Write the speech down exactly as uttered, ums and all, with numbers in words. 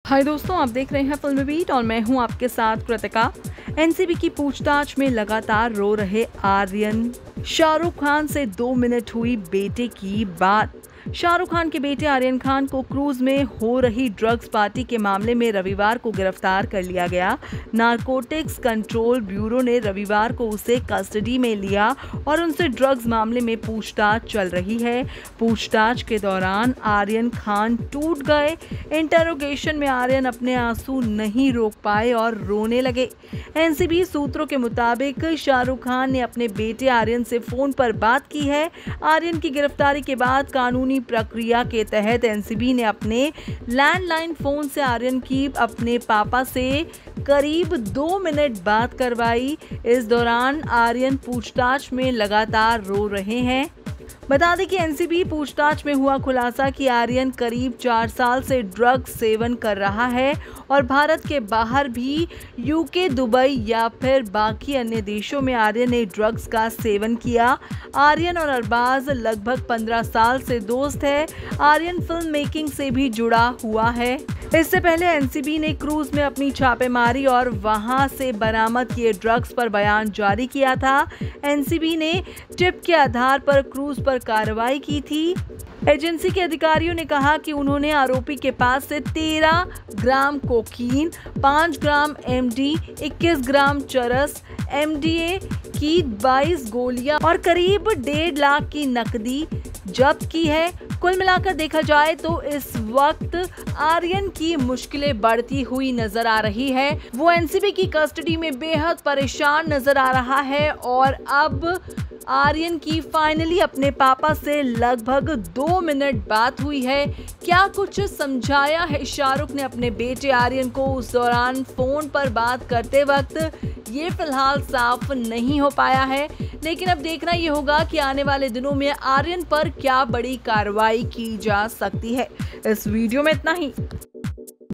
हाय दोस्तों, आप देख रहे हैं फिल्मी बीट और मैं हूं आपके साथ कृतिका। एनसीबी की पूछताछ में लगातार रो रहे आर्यन। शाहरुख खान से दो मिनट हुई बेटे की बात। शाहरुख खान के बेटे आर्यन खान को क्रूज में हो रही ड्रग्स पार्टी के मामले में रविवार को गिरफ्तार कर लिया गया। नारकोटिक्स कंट्रोल ब्यूरो ने रविवार को उसे कस्टडी में लिया और उनसे ड्रग्स मामले में पूछताछ चल रही है। पूछताछ के दौरान आर्यन खान टूट गए। इंटरोगेशन में आर्यन अपने आंसू नहीं रोक पाए और रोने लगे। एनसीबी सूत्रों के मुताबिक शाहरुख खान ने अपने बेटे आर्यन से फोन पर बात की है। आर्यन की गिरफ्तारी के बाद कानूनी प्रक्रिया के तहत एनसीबी ने अपने लैंडलाइन फोन से आर्यन की अपने पापा से करीब दो मिनट बात करवाई। इस दौरान आर्यन पूछताछ में लगातार रो रहे हैं। बता दें कि एनसीबी पूछताछ में हुआ खुलासा कि आर्यन करीब चार साल से ड्रग्स सेवन कर रहा है और भारत के बाहर भी यूके, दुबई या फिर बाकी अन्य देशों में आर्यन ने ड्रग्स का सेवन किया। आर्यन और अरबाज लगभग पंद्रह साल से दोस्त है। आर्यन फिल्म मेकिंग से भी जुड़ा हुआ है। इससे पहले एनसीबी ने क्रूज में अपनी छापेमारी और वहां से बरामद किए ड्रग्स पर बयान जारी किया था। एनसीबी ने टिप के आधार पर क्रूज पर कार्रवाई की थी। एजेंसी के अधिकारियों ने कहा कि उन्होंने आरोपी के पास से तेरह ग्राम कोकीन, पाँच ग्राम एमडी, इक्कीस ग्राम चरस, एमडीए की बाईस गोलियां और करीब डेढ़ लाख की नकदी जब्त की है। कुल मिलाकर देखा जाए तो इस वक्त आर्यन की मुश्किलें बढ़ती हुई नजर आ रही है। वो एनसीबी की कस्टडी में बेहद परेशान नजर आ रहा है और अब आर्यन की फाइनली अपने पापा से लगभग दो मिनट बात हुई है। क्या कुछ समझाया है शाहरुख ने अपने बेटे आर्यन को उस दौरान फोन पर बात करते वक्त, ये फिलहाल साफ नहीं हो पाया है। लेकिन अब देखना ये होगा कि आने वाले दिनों में आर्यन पर क्या बड़ी कार्रवाई की जा सकती है। इस वीडियो में इतना ही।